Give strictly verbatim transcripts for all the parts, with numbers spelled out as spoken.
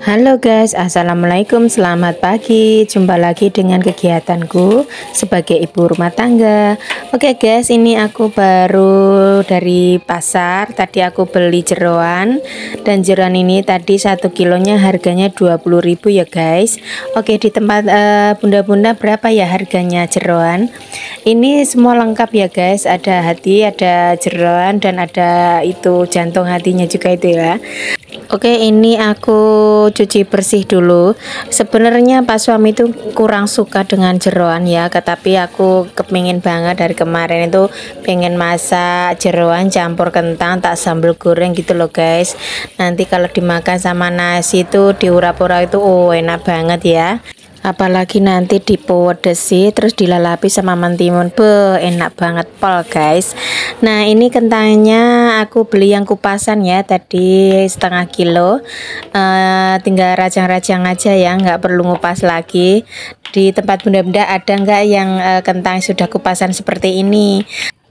Halo guys, assalamualaikum, selamat pagi. Jumpa lagi dengan kegiatanku sebagai ibu rumah tangga. Oke guys, ini aku baru dari pasar. Tadi aku beli jeroan, dan jeroan ini tadi satu kilonya harganya dua puluh ribu ya guys. Oke, di tempat bunda-bunda uh, berapa ya harganya jeroan? Ini semua lengkap ya guys, ada hati, ada jeroan, dan ada itu jantung hatinya juga itu ya. Oke, ini aku cuci bersih dulu. Sebenarnya Pak suami itu kurang suka dengan jeroan ya, tetapi aku kepingin banget dari kemarin itu pengen masak jeroan campur kentang tak sambal goreng gitu loh guys. Nanti kalau dimakan sama nasi itu diurap-urap itu oh enak banget ya. Apalagi nanti dipedesi terus dilalapi sama mentimun, be enak banget pol guys. Nah ini kentangnya aku beli yang kupasan ya, tadi setengah kilo. Uh, tinggal rajang-rajang aja ya, nggak perlu ngupas lagi. Di tempat bunda-bunda ada nggak yang uh, kentang sudah kupasan seperti ini?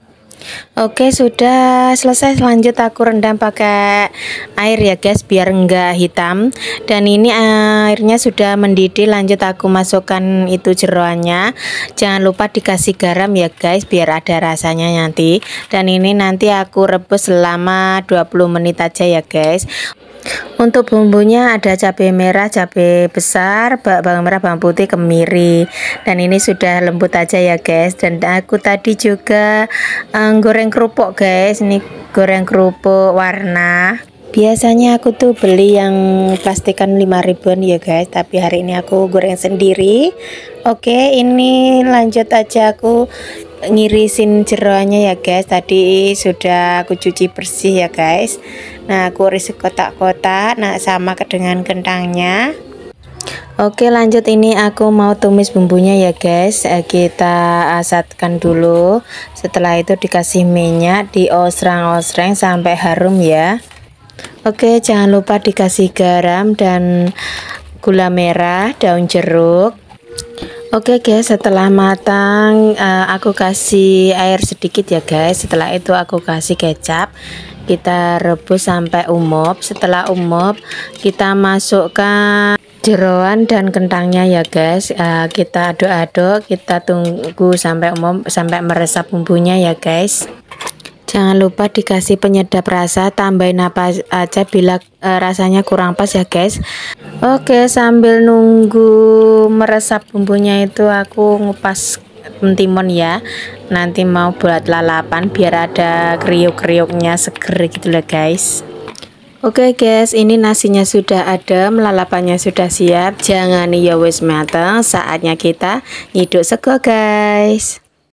Oke, sudah selesai. Lanjut aku rendam pakai air ya guys, biar enggak hitam. Dan ini airnya sudah mendidih. Lanjut aku masukkan itu jeroannya. Jangan lupa dikasih garam ya guys, biar ada rasanya nanti. Dan ini nanti aku rebus selama dua puluh menit aja ya guys. Untuk bumbunya ada cabai merah, cabai besar, bawang merah, bawang putih, kemiri. Dan ini sudah lembut aja ya guys. Dan aku tadi juga um, goreng kerupuk guys. Ini goreng kerupuk warna. Biasanya aku tuh beli yang plastikan lima ribuan ya guys, tapi hari ini aku goreng sendiri. Oke, ini lanjut aja aku ngirisin jeroannya ya guys. Tadi sudah aku cuci bersih ya guys. Nah aku iris kotak-kotak, nah sama dengan kentangnya. Oke, lanjut ini aku mau tumis bumbunya ya guys. Kita asatkan dulu. Setelah itu dikasih minyak, diosrang-osreng sampai harum ya. Oke, jangan lupa dikasih garam dan gula merah, daun jeruk. Oke guys, setelah matang uh, aku kasih air sedikit ya guys. Setelah itu aku kasih kecap. Kita rebus sampai umop. Setelah umop kita masukkan jeroan dan kentangnya ya guys. Uh, kita aduk-aduk, kita tunggu sampai umop, sampai meresap bumbunya ya guys. Jangan lupa dikasih penyedap rasa, tambahin apa aja bila uh, rasanya kurang pas ya guys. Oke, sambil nunggu meresap bumbunya itu aku ngupas mentimun ya. Nanti mau buat lalapan biar ada kriuk-kriuknya seger gitu loh guys. Oke guys, ini nasinya sudah ada, lalapannya sudah siap. Jangan ya wis mateng, saatnya kita nyiduk sego guys.